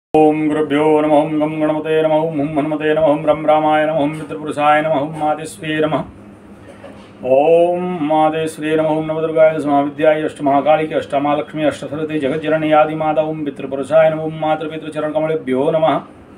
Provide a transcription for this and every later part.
ओम गुरुभ्यो नमः। ओम गम गणपते नमः। ओम हनुमते नमः। ओम रम रामाय नमः। ओम मित्रपुरुषाय नमः। ओम मातेश्वरी नमः। ओम मातेश्वरी नमः। ओम नवदुर्गाय दशमहाविद्याय अष्टमहाकालिके अष्टमहालक्ष्मी अष्टसरस्वती जगज्जननी आदि माता। ओम पितृपुरुषाय नमः। ओम मातृपितृचरणकमलेभ्यो नमः।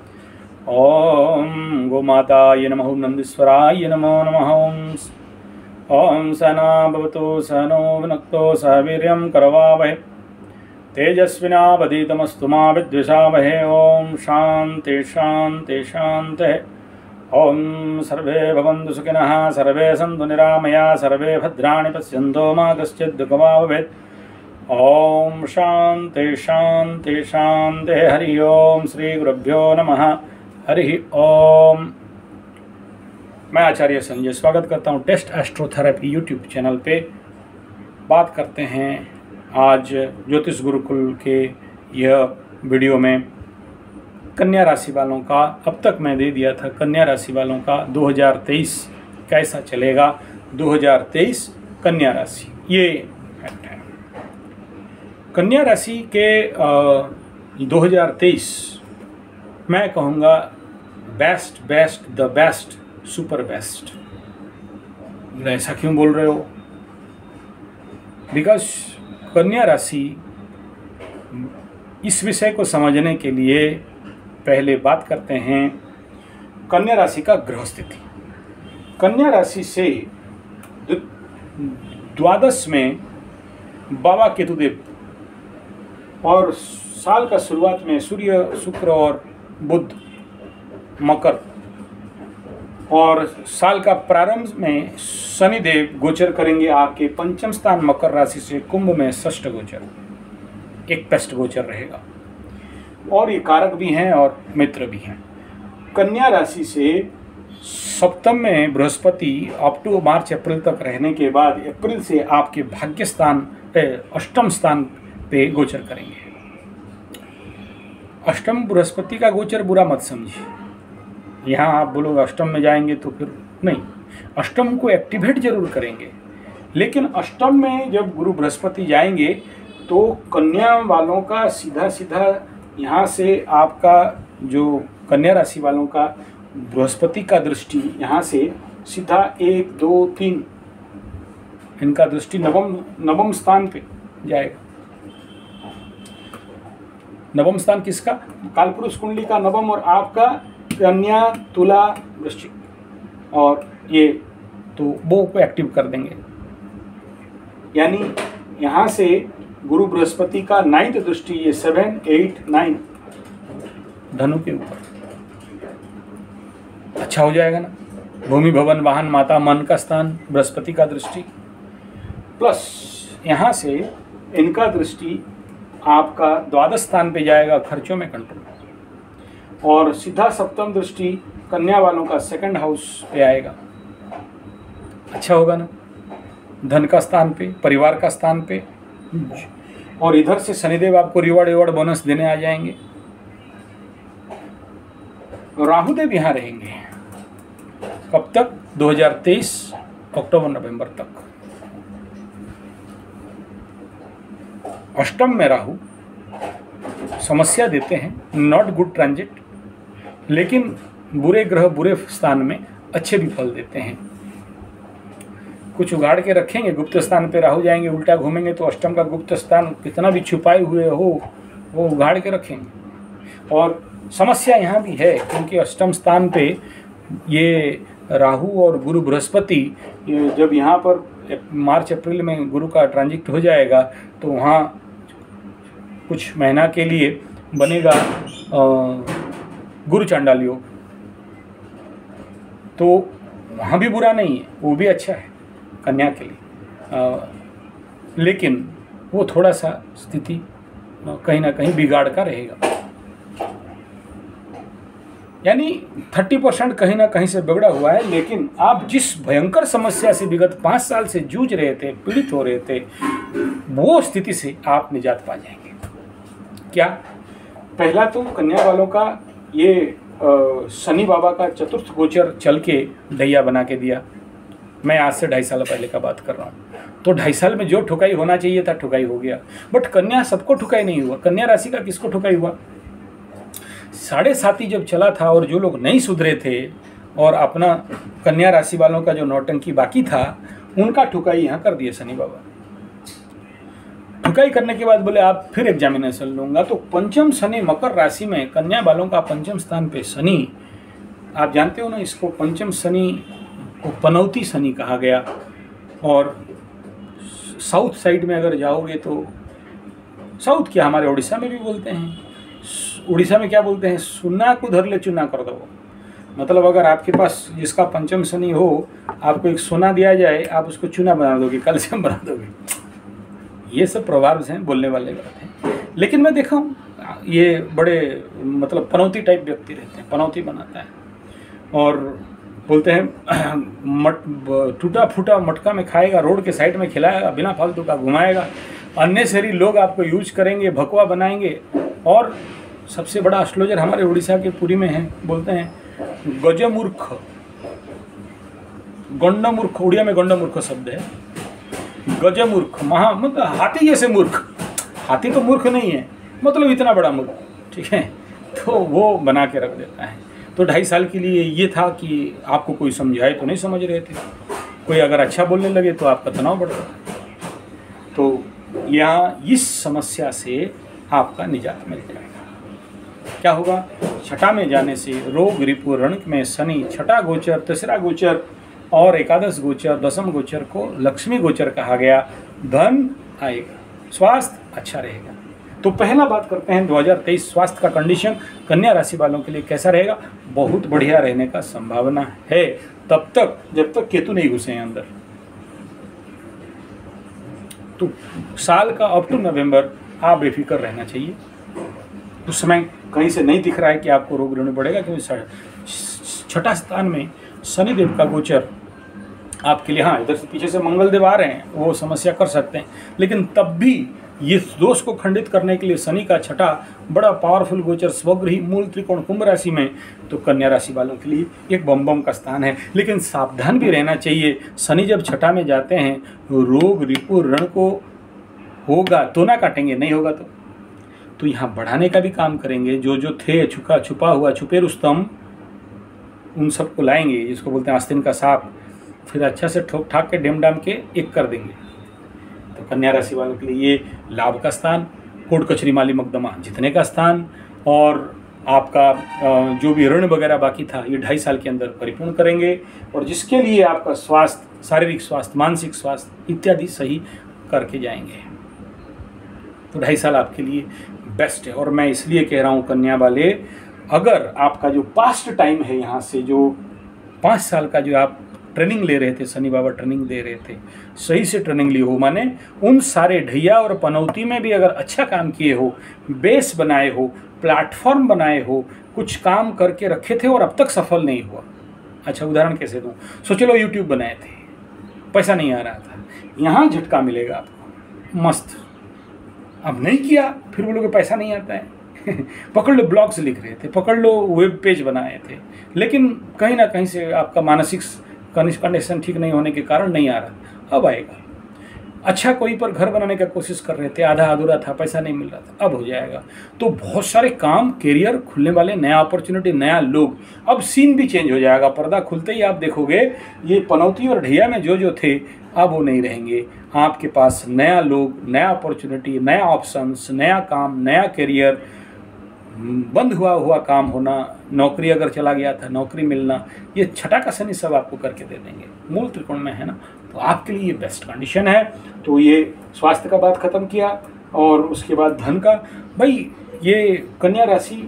ओम गोमाताय नमः। ओम नंदीश्वराय नमो नमः। ओम सहना भवतु सहनो भुनक्तु सह वीर्यं करवावहै तेजस्विनावधीतमस्तु मा विद्विषावहे। ओम शांति शांति शांतिः। ओम सर्वे भवन्तु सुखिनः सर्वे सन्तु निरामया सर्वे भद्राणि पश्यन्तु मा कश्चित् दुःखभाग् भवेत्। ओम शांति शांति शांतिः। हरि ओम श्री गुरुभ्यो नमः। हरि ओम। मैं आचार्य संजय स्वागत करता हूँ टेस्ट एस्ट्रोथेरेपी यूट्यूब चैनल पे। बात करते हैं आज ज्योतिष गुरुकुल के यह वीडियो में कन्या राशि वालों का। अब तक मैं दे दिया था कन्या राशि वालों का 2023 कैसा चलेगा। 2023 कन्या राशि ये फैक्ट है। कन्या राशि के 2023 मैं कहूँगा best best the best super best. ऐसा क्यों बोल रहे हो? बिकॉज कन्या राशि, इस विषय को समझने के लिए पहले बात करते हैं कन्या राशि का ग्रह स्थिति। कन्या राशि से द्वादश में बाबा केतुदेव और साल का शुरुआत में सूर्य शुक्र और बुध मकर, और साल का प्रारंभ में शनिदेव गोचर करेंगे आपके पंचम स्थान मकर राशि से कुंभ में षष्ठ गोचर, एक पेस्ट गोचर रहेगा। और ये कारक भी हैं और मित्र भी हैं। कन्या राशि से सप्तम में बृहस्पति अप टू मार्च अप्रैल तक रहने के बाद अप्रैल से आपके भाग्य स्थान अष्टम स्थान पे गोचर करेंगे। अष्टम बृहस्पति का गोचर बुरा मत समझिए। यहाँ आप बोलोगे अष्टम में जाएंगे तो फिर नहीं, अष्टम को एक्टिवेट जरूर करेंगे, लेकिन अष्टम में जब गुरु बृहस्पति जाएंगे तो कन्या वालों का सीधा सीधा यहाँ से आपका जो कन्या राशि वालों का बृहस्पति का दृष्टि यहाँ से सीधा 1 2 3 इनका दृष्टि नवम स्थान पे जाएगा। नवम स्थान किसका? कालपुरुष कुंडली का नवम, और आपका कन्या तुला वृश्चिक, और ये तो वो को एक्टिव कर देंगे। यानी यहाँ से गुरु बृहस्पति का 9th दृष्टि, ये 7 8 9 धनु के ऊपर अच्छा हो जाएगा ना। भूमि भवन वाहन माता मन का स्थान बृहस्पति का दृष्टि, प्लस यहाँ से इनका दृष्टि आपका द्वादश स्थान पे जाएगा, खर्चों में कंट्रोल, और सीधा सप्तम दृष्टि कन्या वालों का 2nd हाउस पे आएगा। अच्छा होगा ना, धन का स्थान पे, परिवार का स्थान पे, और इधर से शनिदेव आपको रिवॉर्ड बोनस देने आ जाएंगे। राहुदेव यहाँ रहेंगे कब तक? 2023 अक्टूबर नवंबर तक। अष्टम में राहु समस्या देते हैं, नॉट गुड ट्रांजिट, लेकिन बुरे ग्रह बुरे स्थान में अच्छे भी फल देते हैं। कुछ उगाड़ के रखेंगे, गुप्त स्थान पे राहु जाएंगे, उल्टा घूमेंगे तो अष्टम का गुप्त स्थान कितना भी छुपाए हुए हो वो उगाड़ के रखेंगे। और समस्या यहाँ भी है क्योंकि अष्टम स्थान पे ये राहु और गुरु बृहस्पति जब यहाँ पर मार्च अप्रैल में गुरु का ट्रांजिट हो जाएगा तो वहाँ कुछ महीना के लिए बनेगा गुरु चांडाल योग, तो वहाँ भी बुरा नहीं है, वो भी अच्छा है कन्या के लिए, लेकिन वो थोड़ा सा स्थिति कहीं ना कहीं बिगाड़ का रहेगा। यानी 30% कहीं ना कहीं से बिगड़ा हुआ है, लेकिन आप जिस भयंकर समस्या से विगत 5 साल से जूझ रहे थे, पीड़ित हो रहे थे, वो स्थिति से आप निजात पा जाएंगे। क्या? पहला तो कन्या वालों का ये शनि बाबा का चतुर्थ गोचर चल के ढैया बना के दिया। मैं आज से 2.5 साल पहले का बात कर रहा हूँ। तो 2.5 साल में जो ठुकाई होना चाहिए था ठुकाई हो गया। बट कन्या सबको ठुकाई नहीं हुआ। कन्या राशि का किसको ठुकाई हुआ? 7.5 जब चला था और जो लोग नहीं सुधरे थे और अपना कन्या राशि वालों का जो नौटंकी बाकी था उनका ठुकाई यहाँ कर दिए शनि बाबा। ठुकाई करने के बाद बोले आप फिर एग्जामिनेशन लूंगा। तो पंचम शनि मकर राशि में कन्या वालों का पंचम स्थान पे शनि, आप जानते हो ना इसको, पंचम शनि को पनौती शनि कहा गया। और साउथ साइड में अगर जाओगे तो साउथ क्या हमारे उड़ीसा में भी बोलते हैं, उड़ीसा में क्या बोलते हैं, सुना को धर ले चुना कर दो। मतलब अगर आपके पास जिसका पंचम शनि हो, आपको एक सोना दिया जाए, आप उसको चूना बना दोगे, कैल्शियम बना दोगे। ये सब प्रभाव हैं, बोलने वाले बात हैं। लेकिन मैं देखा हूँ ये बड़े मतलब पनौती टाइप व्यक्ति रहते हैं, पनौती बनाता है और बोलते हैं टूटा फूटा मटका में खाएगा, रोड के साइड में खिलाएगा, बिना फालतू का घुमाएगा, अननेसरी लोग आपको यूज करेंगे, भकवा बनाएंगे। और सबसे बड़ा एस्ट्रोलॉजर हमारे उड़ीसा के पुरी में है, बोलते हैं गजमूर्ख, गंडमूर्ख, उड़िया में गंडमूर्ख शब्द है, गजमूर्ख, मतलब हाथी जैसे मूर्ख। हाथी तो मूर्ख नहीं है, मतलब इतना बड़ा मूर्ख, ठीक है। तो वो बना के रख देता है। तो 2.5 साल के लिए ये था कि आपको कोई समझाए तो नहीं समझ रहे थे, कोई अगर अच्छा बोलने लगे तो आपका तनाव बढ़ रहा था। तो यहाँ इस समस्या से आपका निजात मिल जाएगा। क्या होगा, छठा में जाने से रोग रिपु रणक में शनि, छठा गोचर, तीसरा गोचर और एकादश गोचर, दसम गोचर को लक्ष्मी गोचर कहा गया। धन आएगा, स्वास्थ्य अच्छा रहेगा। तो पहला बात करते हैं 2023 स्वास्थ्य का कंडीशन कन्या राशि वालों के लिए कैसा रहेगा। बहुत बढ़िया रहने का संभावना है, तब तक जब तक केतु नहीं घुसे हैं अंदर। तो साल का अप टू नवंबर आप बेफिक्र रहना चाहिए। उस समय कहीं से नहीं दिख रहा है कि आपको रोग ऋण बढ़ेगा, क्योंकि छठा स्थान में शनिदेव का गोचर आपके लिए, हाँ इधर से पीछे से मंगलदेव आ रहे हैं, वो समस्या कर सकते हैं। लेकिन तब भी ये दोष को खंडित करने के लिए शनि का छठा बड़ा पावरफुल गोचर स्वगृही मूल त्रिकोण कुंभ राशि में, तो कन्या राशि वालों के लिए एक बम का स्थान है। लेकिन सावधान भी रहना चाहिए। शनि जब छठा में जाते हैं, रोग रिपु ऋण को होगा तो ना काटेंगे, नहीं होगा तो यहाँ बढ़ाने का भी काम करेंगे। जो थे छुपा हुआ छुपे रुस्तम, उन सबको लाएंगे, जिसको बोलते हैं आस्तीन का सांप, फिर अच्छा से ठोक ठाक के डेम डाम के एक कर देंगे। तो कन्या राशि वालों के लिए ये लाभ का स्थान, कोर्ट कचहरी माली मुकदमा जीतने का स्थान, और आपका जो भी ऋण वगैरह बाकी था ये 2.5 साल के अंदर परिपूर्ण करेंगे। और जिसके लिए आपका स्वास्थ्य, शारीरिक स्वास्थ्य, मानसिक स्वास्थ्य इत्यादि सही करके जाएंगे। तो 2.5 साल आपके लिए बेस्ट है। और मैं इसलिए कह रहा हूँ कन्या वाले, अगर आपका जो पास्ट टाइम है, यहाँ से जो 5 साल का जो आप ट्रेनिंग ले रहे थे, शनि बाबा ट्रेनिंग दे रहे थे, सही से ट्रेनिंग ली हो, माने उन सारे ढैया और पनौती में भी अगर अच्छा काम किए हो, बेस बनाए हो, प्लेटफॉर्म बनाए हो, कुछ काम करके रखे थे और अब तक सफल नहीं हुआ। अच्छा उदाहरण कैसे दूँ, सोच लो यूट्यूब बनाए थे, पैसा नहीं आ रहा था, यहाँ झटका मिलेगा आपको मस्त। अब नहीं किया, फिर बोलोगे पैसा नहीं आता है पकड़ लो ब्लॉग्स लिख रहे थे, पकड़ लो वेब पेज बनाए थे, लेकिन कहीं ना कहीं से आपका मानसिक कंडीशन ठीक नहीं होने के कारण नहीं आ रहा। अब आएगा। अच्छा कोई पर घर बनाने का कोशिश कर रहे थे, आधा अधूरा था, पैसा नहीं मिल रहा था, अब हो जाएगा। तो बहुत सारे काम, करियर खुलने वाले, नया अपॉर्चुनिटी, नया लोग, अब सीन भी चेंज हो जाएगा। पर्दा खुलते ही आप देखोगे ये पनौती और ढैया में जो थे अब वो नहीं रहेंगे। आपके पास नया लोग, नया अपॉर्चुनिटी, नया ऑप्शंस, नया काम, नया करियर, बंद हुआ काम होना, नौकरी अगर चला गया था नौकरी मिलना, ये छठा का शनि सब आपको करके दे देंगे। मूल त्रिकोण में है ना, तो आपके लिए ये बेस्ट कंडीशन है। तो ये स्वास्थ्य का बात खत्म किया, और उसके बाद धन का, भाई ये कन्या राशि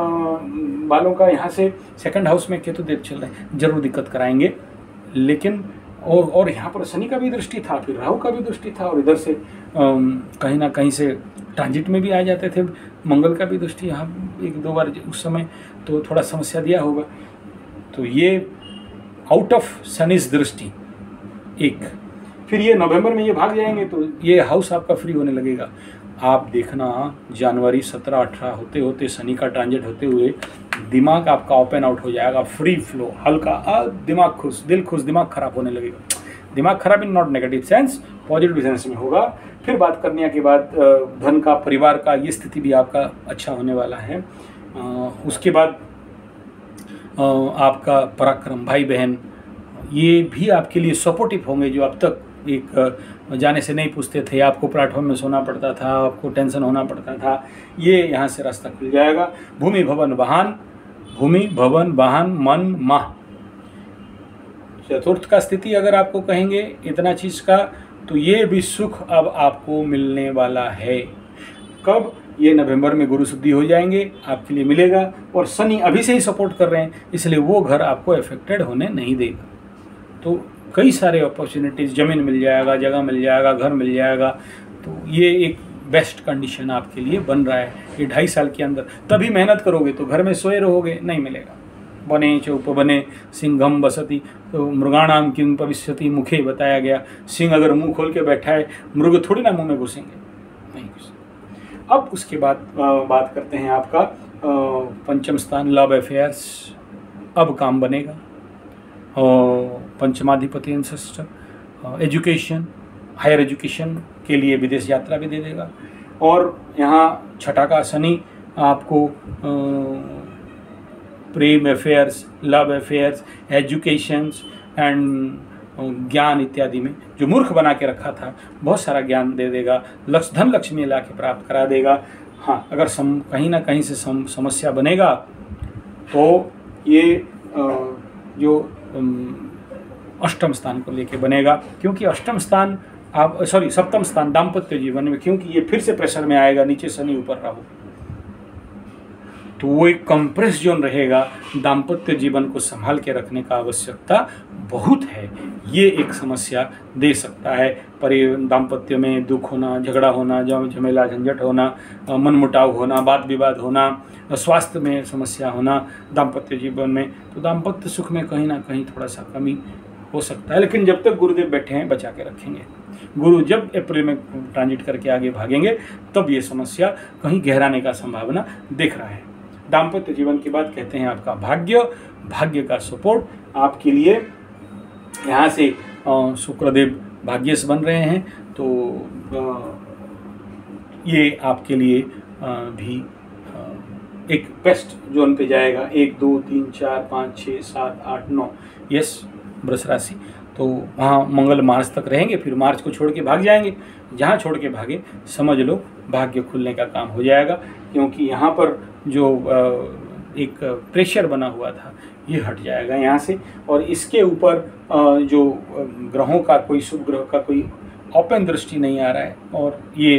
वालों का यहाँ से 2nd हाउस में केतु देव चल रहे हैं, जरूर दिक्कत कराएंगे। लेकिन और यहाँ पर शनि का भी दृष्टि था, फिर राहु का भी दृष्टि था, और इधर से कहीं ना कहीं से ट्रांजिट में भी आ जाते थे, मंगल का भी दृष्टि यहाँ 1-2 बार उस समय, तो थोड़ा समस्या दिया होगा। तो ये आउट ऑफ शनिस दृष्टि एक, फिर ये नवंबर में ये भाग जाएंगे, तो ये हाउस आपका फ्री होने लगेगा। आप देखना जनवरी 17-18 होते होते, शनि का ट्रांजिट होते हुए दिमाग आपका ओपन आउट हो जाएगा, फ्री फ्लो, हल्का, दिमाग खुश, दिल खुश, दिमाग खराब होने लगेगा। दिमाग खराब in not negative sense, positive sense में होगा। फिर बात करने के बाद धन का, परिवार का, ये स्थिति भी आपका अच्छा होने वाला है। उसके बाद आपका पराक्रम भाई बहन, ये भी आपके लिए सपोर्टिव होंगे। जो अब तक एक जाने से नहीं पूछते थे, आपको प्लेटफॉर्म में सोना पड़ता था, आपको टेंशन होना पड़ता था, ये यहाँ से रास्ता खुल जाएगा। भूमि भवन वाहन मन माह, चतुर्थ का स्थिति अगर आपको कहेंगे इतना चीज़ का, तो ये भी सुख अब आपको मिलने वाला है। कब? ये नवंबर में गुरु शुद्धि हो जाएंगे, आपके लिए मिलेगा। और शनि अभी से ही सपोर्ट कर रहे हैं, इसलिए वो घर आपको अफेक्टेड होने नहीं देगा। तो कई सारे अपॉर्चुनिटीज़, ज़मीन मिल जाएगा, जगह मिल जाएगा, घर मिल जाएगा। तो ये एक बेस्ट कंडीशन आपके लिए बन रहा है ये 2.5 साल के अंदर। तभी मेहनत करोगे तो घर में सोए रहोगे, नहीं मिलेगा। बने चौप बने सिंघम बसती, तो मृगाणाम किं भविष्यति मुखे बताया गया। सिंह अगर मुंह खोल के बैठा है, मृग थोड़ी ना मुंह में घुसेंगे, नहीं घुसेंगे। अब उसके बाद बात करते हैं आपका पंचम स्थान लव अफेयर्स, अब काम बनेगा। और पंचमाधिपति एंसेस्टर, एजुकेशन, हायर एजुकेशन के लिए विदेश यात्रा भी दे देगा। और यहाँ छठा का शनि आपको प्रेम affairs, love affairs, educations and ज्ञान इत्यादि में जो मूर्ख बना के रखा था, बहुत सारा ज्ञान दे देगा। धन लक्ष्मी ला के प्राप्त करा देगा। हाँ, अगर कहीं ना कहीं से समस्या बनेगा तो ये जो अष्टम स्थान को लेके बनेगा, क्योंकि अष्टम स्थान सप्तम स्थान दाम्पत्य जीवन में, क्योंकि ये फिर से प्रेशर में आएगा, नीचे शनि ऊपर राहु, तो वो एक कंप्रेस जोन रहेगा। दाम्पत्य जीवन को संभाल के रखने का आवश्यकता बहुत है। ये एक समस्या दे सकता है। दाम्पत्य में दुख होना, झगड़ा होना, झमेला झंझट होना, मनमुटाव होना, वाद विवाद होना, स्वास्थ्य में समस्या होना दाम्पत्य जीवन में। तो दाम्पत्य सुख में कहीं ना कहीं थोड़ा सा कमी हो सकता है, लेकिन जब तक गुरुदेव बैठे हैं बचा के रखेंगे। गुरु जब अप्रैल में ट्रांजिट करके आगे भागेंगे, तब ये समस्या कहीं गहराने का संभावना दिख रहा है। दाम्पत्य जीवन की बात कहते हैं आपका भाग्य का सपोर्ट आपके लिए। यहाँ से शुक्रदेव भाग्यश बन रहे हैं, तो ये आपके लिए भी एक बेस्ट जोन पे जाएगा। 1 2 3 4 5 6 7 8 9 यस वृष राशि, तो वहाँ मंगल मार्च तक रहेंगे, फिर मार्च को छोड़ के भाग जाएंगे। जहाँ छोड़ के भागे समझ लो भाग्य खुलने का काम हो जाएगा, क्योंकि यहाँ पर जो एक प्रेशर बना हुआ था ये हट जाएगा यहाँ से। और इसके ऊपर जो ग्रहों का कोई शुभ ग्रह का कोई ओपन दृष्टि नहीं आ रहा है, और ये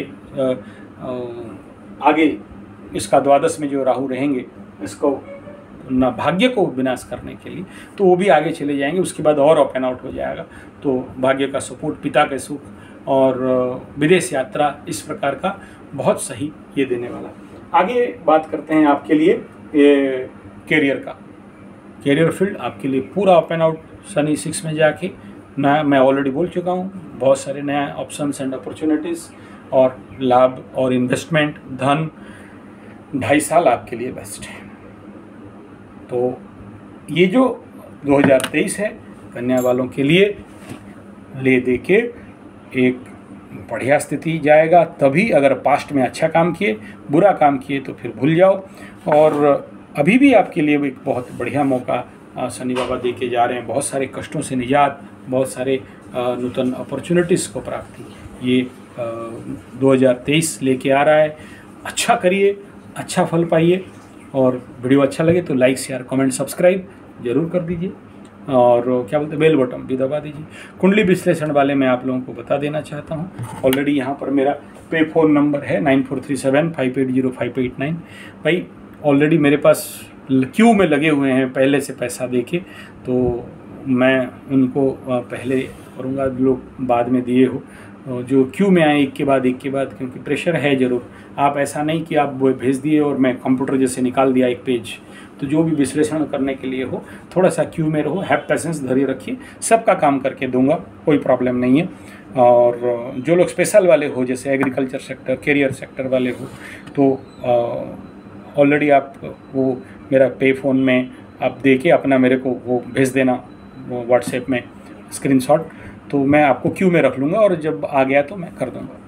आगे इसका द्वादश में जो राहु रहेंगे, इसको ना भाग्य को विनाश करने के लिए, तो वो भी आगे चले जाएंगे। उसके बाद और ओपन आउट हो जाएगा। तो भाग्य का सपोर्ट, पिता के सुख और विदेश यात्रा, इस प्रकार का बहुत सही ये देने वाला। आगे बात करते हैं आपके लिए कैरियर का। कैरियर फील्ड आपके लिए पूरा ओपन आउट शनि 6 में जाके नया, मैं ऑलरेडी बोल चुका हूँ, बहुत सारे नया ऑप्शंस एंड अपॉर्चुनिटीज़ और लाभ और इन्वेस्टमेंट, धन। 2.5 साल आपके लिए बेस्ट है। तो ये जो 2023 है कन्या वालों के लिए ले दे के एक बढ़िया स्थिति जाएगा। तभी अगर पास्ट में अच्छा काम किए, बुरा काम किए तो फिर भूल जाओ। और अभी भी आपके लिए एक बहुत बढ़िया मौका शनि बाबा दे के जा रहे हैं। बहुत सारे कष्टों से निजात, बहुत सारे नूतन अपॉर्चुनिटीज़ को प्राप्ति, ये 2023 लेके आ रहा है। अच्छा करिए, अच्छा फल पाइए। और वीडियो अच्छा लगे तो लाइक शेयर कमेंट सब्सक्राइब जरूर कर दीजिए, और क्या बोलते हैं बेल बटन भी दबा दीजिए। कुंडली विश्लेषण वाले मैं आप लोगों को बता देना चाहता हूँ, ऑलरेडी यहाँ पर मेरा पे फ़ोन नंबर है 9437580589। भाई ऑलरेडी मेरे पास क्यू में लगे हुए हैं पहले से पैसा देके, तो मैं उनको पहले करूँगा, लोग बाद में दिए हो जो क्यू में आए एक के बाद, क्योंकि प्रेशर है ज़रूर। आप ऐसा नहीं कि आप वो भेज दिए और मैं कंप्यूटर जैसे निकाल दिया एक पेज। तो जो भी विश्लेषण करने के लिए हो, थोड़ा सा क्यू में रहो, हैव पेशेंस, धैर्य रखिए, सबका काम करके दूंगा, कोई प्रॉब्लम नहीं है। और जो लोग स्पेशल वाले हो, जैसे एग्रीकल्चर सेक्टर, कैरियर सेक्टर वाले हो, तो ऑलरेडी आप वो मेरा पे फ़ोन में आप दे के अपना मेरे को वो भेज देना व्हाट्सएप में स्क्रीनशॉट, तो मैं आपको क्यू में रख लूँगा, और जब आ गया तो मैं कर दूँगा।